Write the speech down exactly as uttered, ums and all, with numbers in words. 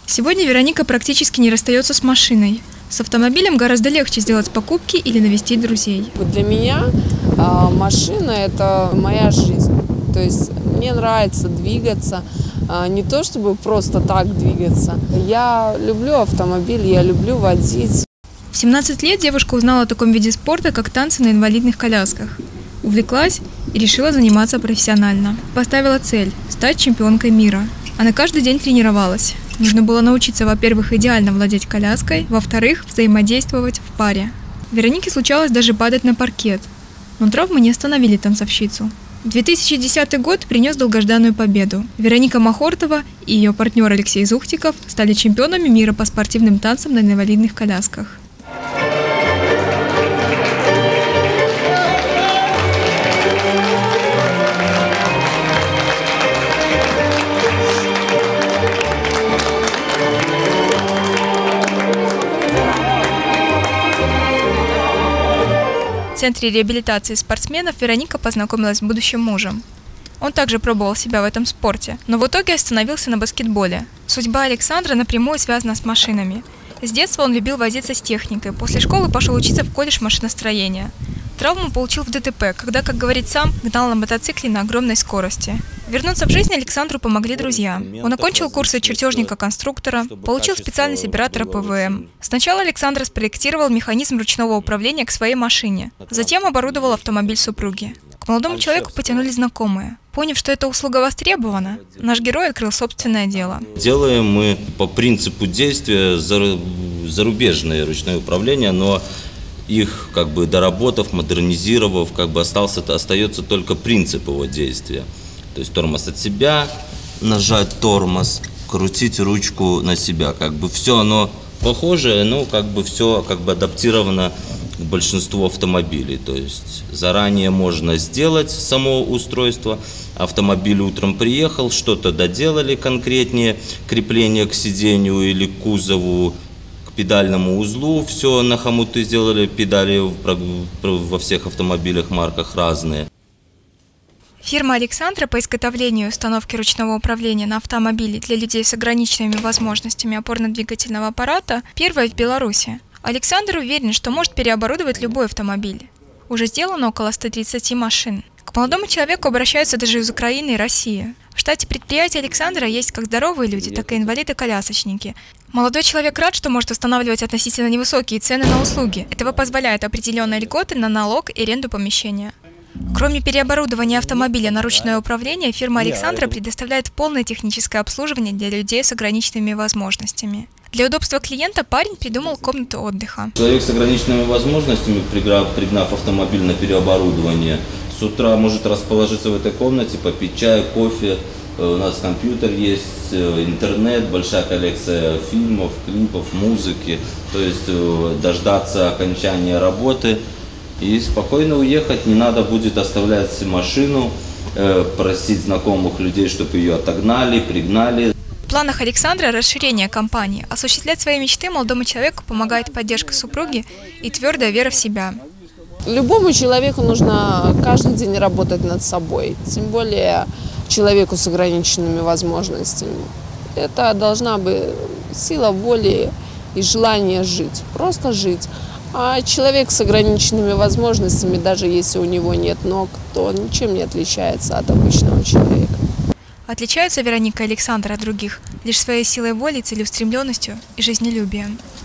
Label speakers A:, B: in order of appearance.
A: Сегодня Вероника практически не расстается с машиной. С автомобилем гораздо легче сделать покупки или навестить друзей.
B: Для меня а, машина – это моя жизнь. То есть мне нравится двигаться, а, не то чтобы просто так двигаться. Я люблю автомобиль, я люблю водить.
A: В семнадцать лет девушка узнала о таком виде спорта, как танцы на инвалидных колясках. Увлеклась и решила заниматься профессионально. Поставила цель – стать чемпионкой мира. Она каждый день тренировалась. Нужно было научиться, во-первых, идеально владеть коляской, во-вторых, взаимодействовать в паре. Веронике случалось даже падать на паркет, но травмы не остановили танцовщицу. две тысячи десятый год принес долгожданную победу. Вероника Махортова и ее партнер Алексей Зухтиков стали чемпионами мира по спортивным танцам на инвалидных колясках. В Центре реабилитации спортсменов Вероника познакомилась с будущим мужем. Он также пробовал себя в этом спорте, но в итоге остановился на баскетболе. Судьба Александра напрямую связана с машинами. С детства он любил возиться с техникой, после школы пошел учиться в колледж машиностроения. Травму получил в ДТП, когда, как говорит сам, гнал на мотоцикле на огромной скорости. Вернуться в жизнь Александру помогли друзья. Он окончил курсы чертежника-конструктора, получил специальность оператора ПВМ. Сначала Александр спроектировал механизм ручного управления к своей машине, затем оборудовал автомобиль супруги. К молодому человеку потянулись знакомые. Поняв, что эта услуга востребована, наш герой открыл собственное дело.
C: Делаем мы по принципу действия зарубежное ручное управление, но их как бы доработав, модернизировав, как бы остался, остается только принцип его действия. То есть тормоз от себя, нажать тормоз, крутить ручку на себя. Как бы все оно похожее, но как бы все как бы адаптировано к большинству автомобилей. То есть заранее можно сделать само устройство. Автомобиль утром приехал, что-то доделали конкретнее, крепление к сиденью или к кузову, к педальному узлу. Все на хомуты сделали, педали во всех автомобилях марках разные.
A: Фирма Александра по изготовлению и установке ручного управления на автомобиле для людей с ограниченными возможностями опорно-двигательного аппарата первая в Беларуси. Александр уверен, что может переоборудовать любой автомобиль. Уже сделано около ста тридцати машин. К молодому человеку обращаются даже из Украины и России. В штате предприятия Александра есть как здоровые люди, так и инвалиды-колясочники. Молодой человек рад, что может устанавливать относительно невысокие цены на услуги. Этого позволяют определенные льготы на налог и аренду помещения. Кроме переоборудования автомобиля на ручное управление, фирма Александра предоставляет полное техническое обслуживание для людей с ограниченными возможностями. Для удобства клиента парень придумал комнату отдыха.
C: Человек с ограниченными возможностями, пригнав автомобиль на переоборудование, с утра может расположиться в этой комнате, попить чай, кофе. У нас компьютер есть, интернет, большая коллекция фильмов, клипов, музыки. То есть дождаться окончания работы и спокойно уехать. Не надо будет оставлять машину, просить знакомых людей, чтобы ее отогнали, пригнали.
A: В планах Александра расширение компании. Осуществлять свои мечты молодому человеку помогает поддержка супруги и твердая вера в себя.
B: Любому человеку нужно каждый день работать над собой, тем более человеку с ограниченными возможностями. Это должна быть сила воли и желание жить, просто жить. А человек с ограниченными возможностями, даже если у него нет ног, то ничем не отличается от обычного человека.
A: Отличается Вероника Александра от других лишь своей силой воли, целеустремленностью и жизнелюбием.